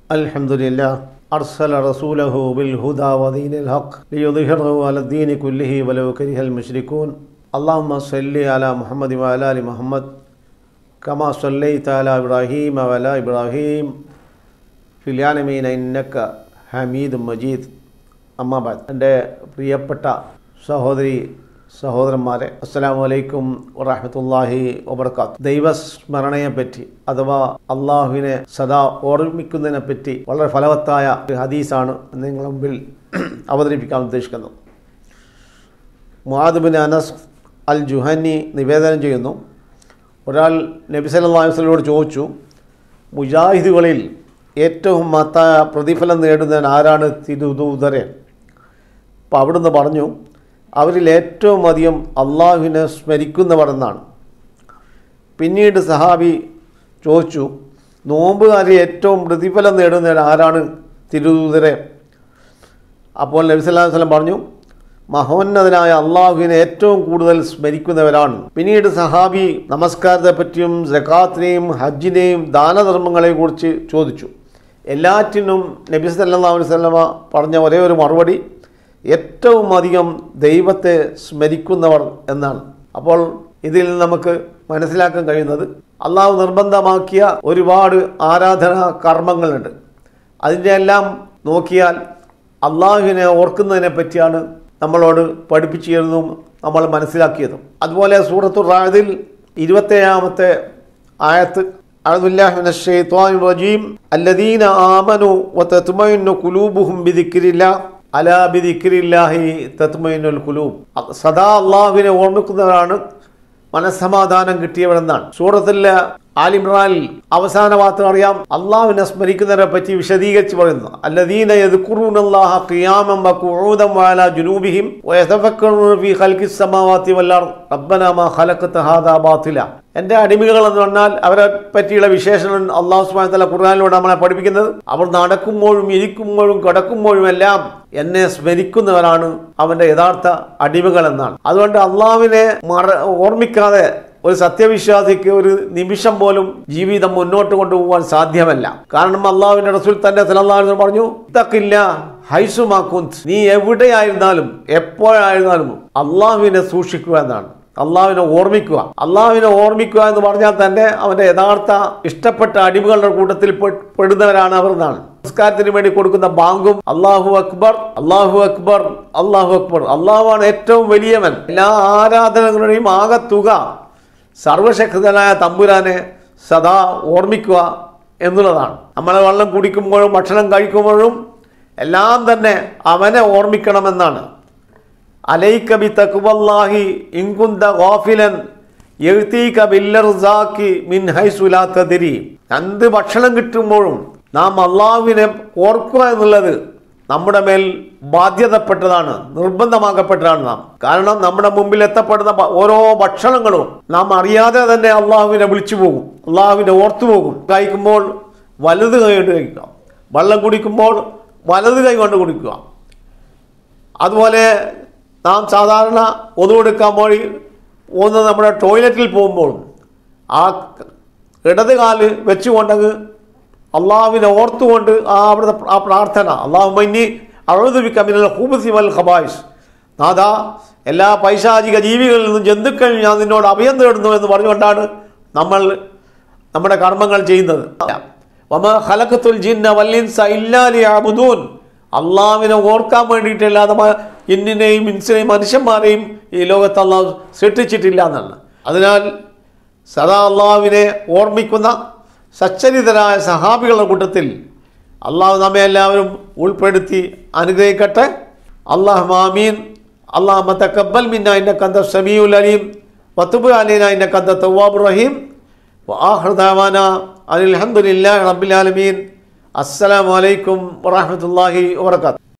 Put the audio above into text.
الحمد لله أرسل رسوله بالهدى ودين الحق ليظهره على الدين كله ولو كره المشركون اللهم صل على محمد وعلى آل محمد كما صليت على إبراهيم وعلى إبراهيم في العالمين إنك حميد مجيد أما بعد എൻ്റെ പ്രിയപ്പെട്ട സഹോദരന്മാരെ അസ്സലാമു അലൈക്കും വറഹ്മത്തുള്ളാഹി വബറകാത്ത്. ദൈവസ്മരണയെപ്പറ്റി അഥവാ അള്ളാഹുവിനെ സദാ ഓർമ്മിക്കുന്നതിനെപ്പറ്റി വളരെ ഫലവത്തായ ഒരു ഹദീസാണ് നിങ്ങളുടെ മുമ്പിൽ അവതരിപ്പിക്കാൻ ഉദ്ദേശിക്കുന്നത്. Muadh bin Anas al Juhani നിവേദനം ചെയ്യുന്നു, ഒരാൾ നബി സല്ലല്ലാഹു അലൈഹി വസല്ലമയോട് ചോദിച്ചു, മുജാഹിദുകളിൽ ഏറ്റവും മഹത്തായ പ്രതിഫലം നേടുന്നവൻ ആരാണ് തിരുദൂതരെ? അപ്പോൾ അവിടുന്ന് പറഞ്ഞു, അവരിൽ ഏറ്റവും അധികം അള്ളാഹുവിനെ സ്മരിക്കുന്നവർ എന്നാണ്. പിന്നീട് സഹാബി ചോദിച്ചു, നോമ്പുകാരിൽ ഏറ്റവും പ്രതിഫലം നേടുന്നവർ ആരാണ് തിരുദൂതരെ? അപ്പോൾ നബി സല്ലല്ലാഹു അലൈഹി വസല്ലം പറഞ്ഞു, മഹോന്നതനായ അള്ളാഹുവിനെ ഏറ്റവും കൂടുതൽ സ്മരിക്കുന്നവരാണ്. പിന്നീട് സഹാബി നമസ്കാരത്തെപ്പറ്റിയും സകാത്തിനെയും ഹജ്ജിനെയും ദാനധർമ്മങ്ങളെയും കുറിച്ച് ചോദിച്ചു. എല്ലാറ്റിനും നബി സല്ലല്ലാഹു അലൈഹി വസല്ലം പറഞ്ഞ ഒരേ ഒരു മറുപടി, ഏറ്റവും അധികം ദൈവത്തെ സ്മരിക്കുന്നവർ എന്നാണ്. അപ്പോൾ ഇതിൽ നമുക്ക് മനസ്സിലാക്കാൻ കഴിയുന്നത്, അള്ളാഹു നിർബന്ധമാക്കിയ ഒരുപാട് ആരാധനാ കർമ്മങ്ങളുണ്ട്. അതിൻ്റെ എല്ലാം നോക്കിയാൽ അള്ളാഹുവിനെ ഓർക്കുന്നതിനെ പറ്റിയാണ് നമ്മളോട് പഠിപ്പിച്ചിരുന്നതും നമ്മൾ മനസ്സിലാക്കിയതും. അതുപോലെ സൂറത്തുർ റഅദിൽ 27-ാമത്തെ ആയത്ത്, അഊദുബില്ലാഹി മിനശ് ശൈത്വാനിർ റജീം അല്ലദീന ആമനു വതത്മഇന്നു ഖുലൂബുഹും ബിദിക്രില്ലാഹ് അലാ ബിദിക്രില്ലാഹി തത്മഇന്നുൽ ഖുലൂബ്. സദാ അള്ളാഹുവിനെ ഓർമ്മിക്കുന്നവരാണ് മനസ്സമാധാനം കിട്ടിയവരെന്നാണ്. സൂറത്തുൽ ആലി ഇംറാനിൽ അവസാന വാക്ക് അറിയാം, അള്ളാഹുവിനെ സ്മരിക്കുന്നവരെ പറ്റി വിശദീകരിച്ച് പറയുന്നു, അല്ലദീന യദ്കുറൂനല്ലാഹ ഖിയാമൻ വഖുഊദൻ വഅലാ ജുനൂബിഹിം വയതഫക്കറൂന ഫീ ഖൽഖിസ് സമാവാതി വൽ അർദ് റബ്ബനാ മാ ഖലഖത ഹാദാ ബാതില. എൻ്റെ അടിമകൾ എന്ന് പറഞ്ഞാൽ അവരെ പറ്റിയുള്ള വിശേഷണം അള്ളാഹു സുബ്ഹാനഹു വ തആല ഖുർആനിലൂടെ നമ്മളെ പഠിപ്പിക്കുന്നത്, അവർ നടക്കുമ്പോഴും ഇരിക്കുമ്പോഴും കിടക്കുമ്പോഴും എല്ലാം എന്നെ സ്മരിക്കുന്നവരാണ് അവൻ്റെ യഥാർത്ഥ അടിമകൾ എന്നാണ്. അതുകൊണ്ട് അള്ളാഹുവിനെ ഓർമ്മിക്കാതെ ഒരു സത്യവിശ്വാസിക്ക് ഒരു നിമിഷം പോലും ജീവിതം മുന്നോട്ട് കൊണ്ടുപോകാൻ സാധ്യമല്ല. കാരണം അള്ളാഹുവിന്റെ റസൂൽ തന്നെ സല്ലല്ലാഹു അലൈഹി വസല്ലം പറഞ്ഞു, ഇത്തഖില്ലാ ഹൈസുമാ കുന്ത്, നീ എവിടെയായിരുന്നാലും എപ്പോഴായിരുന്നാലും അള്ളാഹുവിനെ സൂക്ഷിക്കുക എന്നാണ്, അള്ളാഹുവിനെ ഓർമ്മിക്കുക. അള്ളാഹുവിനെ ഓർമ്മിക്കുക എന്ന് പറഞ്ഞാൽ തന്നെ അവന്റെ യഥാർത്ഥ ഇഷ്ടപ്പെട്ട അടിമകളുടെ കൂട്ടത്തിൽ പെടുന്നവരാണ് അവർ എന്നാണ്. നമസ്കാരത്തിന് വേണ്ടി കൊടുക്കുന്ന ബാങ്കും അല്ലാഹു അക്ബർ അല്ലാഹു അക്ബർ അല്ലാഹു അക്ബർ, അള്ളാഹുവാണ് ഏറ്റവും വലിയവൻ. എല്ലാ ആരാധനകളുടെയും ആകത്തുക സർവശക്തനായ തമ്പുരാനെ സദാ ഓർമ്മിക്കുക എന്നുള്ളതാണ്. നമ്മളെ വെള്ളം കുടിക്കുമ്പോഴും ഭക്ഷണം കഴിക്കുമ്പോഴും എല്ലാം തന്നെ അവനെ ഓർമ്മിക്കണമെന്നാണ്. അലൈക ബി തഖ്വല്ലാഹി ഇൻ കുന്ത ഗാഫിലൻ യഅതീക ബിൽർസാഖി മിൻ ഹൈസു ലാ തദ്രി. എന്ത് ഭക്ഷണം കിട്ടുമ്പോഴും നാം അള്ളാഹുവിനെ ഓർക്കുക എന്നുള്ളത് നമ്മുടെ മേൽ ബാധ്യതപ്പെട്ടതാണ്, നിർബന്ധമാക്കപ്പെട്ടതാണ് നാം. കാരണം നമ്മുടെ മുമ്പിൽ എത്തപ്പെടുന്ന ഓരോ ഭക്ഷണങ്ങളും നാം അറിയാതെ തന്നെ അള്ളാഹുവിനെ വിളിച്ചു പോകും, അള്ളാഹുവിനെ ഓർത്തു പോകും. കഴിക്കുമ്പോൾ വലത് കൈ കൊണ്ട് കഴിക്കുക, വെള്ളം കുടിക്കുമ്പോൾ വലത് കൈ കൊണ്ട് കുടിക്കുക. അതുപോലെ നാം സാധാരണ ഒതുവെടുക്കാൻ പോയി പോകുന്നത് നമ്മുടെ ടോയ്ലറ്റിൽ പോകുമ്പോൾ ആ ഇടത് കാല് വെച്ചുകൊണ്ടങ്ങ് അള്ളാഹുവിനെ ഓർത്തുകൊണ്ട് അവിടുത്തെ ആ പ്രാർത്ഥന, അല്ലാഹുമ്മ ഇന്നി അഊദു ബിക മിനൽ ഖുബുസി വൽ ഖബായിസ്, നാഥാ എല്ലാ പൈശാചിക ജീവികളിൽ നിന്നും ജന്തുക്കളിൽ ഞാൻ നിന്നോട് അഭയം തേടുന്നു എന്ന് പറഞ്ഞുകൊണ്ടാണ് നമ്മൾ നമ്മുടെ കർമ്മങ്ങൾ ചെയ്യുന്നത്. വമാ ഖലഖതുൽ ജിന്ന വൽ ഇൻസ ഇല്ലാ ലിയഅ്ബുദൂൻ, അള്ളാഹുവിനെ ഓർക്കാൻ വേണ്ടിയിട്ടല്ലാതെ ജിന്നിനെയും ഇൻസിനെയും മനുഷ്യന്മാരെയും ഈ ലോകത്ത് അള്ളാഹു സൃഷ്ടിച്ചിട്ടില്ല എന്നാണ്. അതിനാൽ സദാ അള്ളാഹുവിനെ ഓർമ്മിക്കുന്ന സച്ചരിതരായ സഹാബികളുടെ കൂട്ടത്തിൽ അള്ളാഹു നമ്മെ എല്ലാവരും ഉൾപ്പെടുത്തി അനുഗ്രഹിക്കട്ടെ. അല്ലാഹുമ്മ ആമീൻ. അല്ലാഹുമ്മ തഖബ്ബൽ മിന്നാ ഇന്നക അൻത സമീഉൽ അലീം വതുബ് അലൈനാ ഇന്നക അൻത തവ്വാബുർ റഹീം വആഖിറു ദഅവാനാ അൽഹംദുലില്ലാഹി റബ്ബിൽ ആലമീൻ. അസ്സലാമു അലൈക്കും വറഹ്മത്തുള്ളാഹി വബറകാതുഹു.